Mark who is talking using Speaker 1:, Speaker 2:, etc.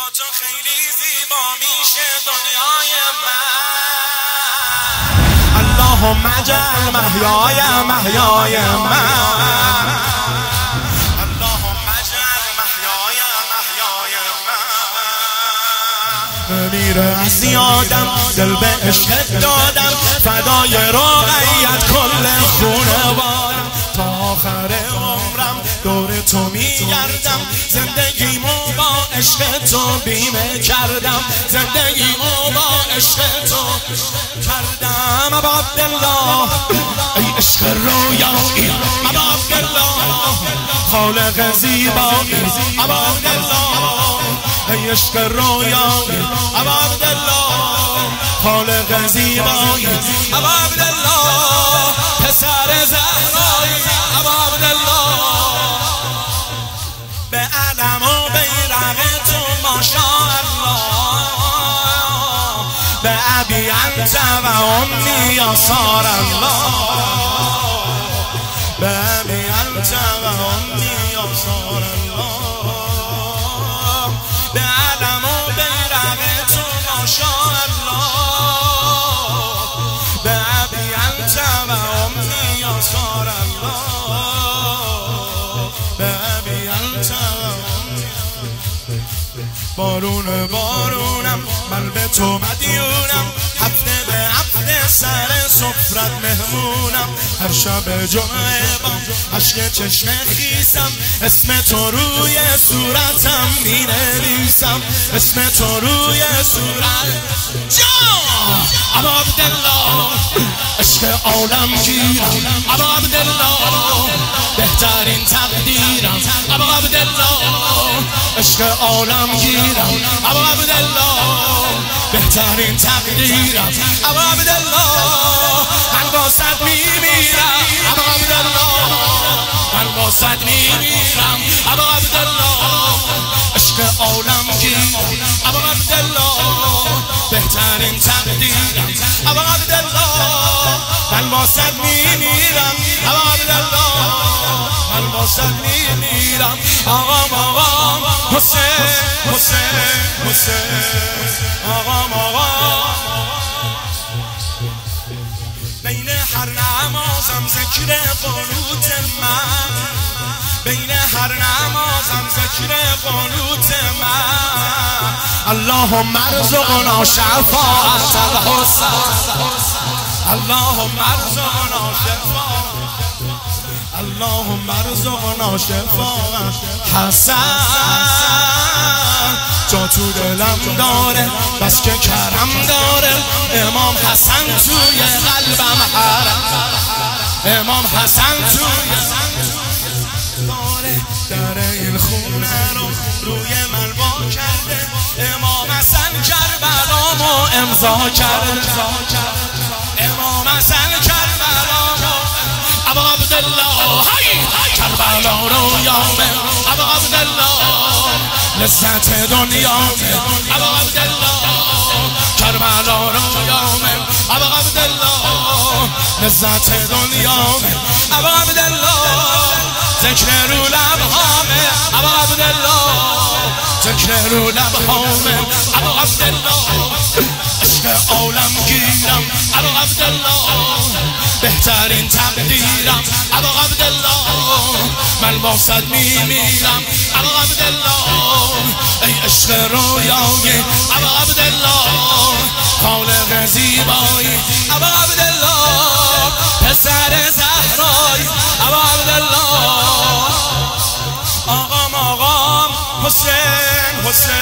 Speaker 1: تو خیلی زیبا میشه دنیای من. اللهم اجعل محیای محیای من، اللهم اجعل محیای محیای من. میره از یادم دل به عشقت دادم، فدای رقیت کل خونوادم، تا آخر عمرم دور تو میگردم، زندگیمو با عشق تو بیمه کردم، زندگیمو با عشق تو کردم. ابا عبدالله ای عشق رویایی، ابا عبدالله خالق زیبایی، ابا عبدالله ای عشق رویایی، ابا عبدالله خالق زیبایی، ابا عبدالله پسر زهرایی، ابا عبدالله به علم و بیرق تو ماشاءالله، به ابی انت و امی یسار الله، به ابی انت و امی یسار الله، به علم و بیرق تو ماشاءالله، به ابی انت و امی یسار الله، به ابی انت. بارون بارونم من به تو مدیونم، هفته به هفته سر سفرت مهمونم، هر شب جمعه با عشق چشم خیسم، اسم تو روی صورتم می نویسم، اسم تو روی صورت جان. ابا عبدالله عشق عالم گیرم، ابا عبدالله بهترین تقدیرم، ابا عبدالله عشق عالم گیرم، ابا عبدالله بهترین تقدیرم، ابا عبدالله من با صد میمیرم، ابا عبدالله من با صد میمیرم، ابا عبدالله عشق عالم گیرم، ابا عبدالله بهترین تقدیرم، ابا عبدالله من با صد میمیرم، ابا عبدالله من با صد میمیرم. آقام آقام حسین حسین حسین، آقام آقام بین هر نمازم ذکر قنوت من، بین هر نمازم ذکر قنوت من. اللهم ارزقنا شفاعت الحسین، اللهم ارزقنا شفاعت، اللهم ارزقنا شفاعت حسن. جا تو دلم داره بس که کرم داره، امام حسن توی قلبم حرم، امام حسن توی داره، در این خونه رو روی من وا کرده، امام حسن کربلامو امضا کرده، امام حسن کربلامو. ابا عبدالله کربلا رو یامه، ابا عبدالله لذت دنیامه، ابا عبدالله کربلا رو یامه، ابا عبدالله لذت دنیامه، ابا عبدالله ذکر رو لبهامه، ابا عبدالله ذکر رو لبهامه، ابا عبدالله عشق عالم گیرم، ابا عبدالله بهترین تقدیرم، ابا عبدالله من با صد میمیرم، ابا عبدالله ای عشق رویایی، ابا عبدالله خالق زیبایی، ابا عبدالله پسر زهرایی، ابا عبدالله آقام آقام حسین حسین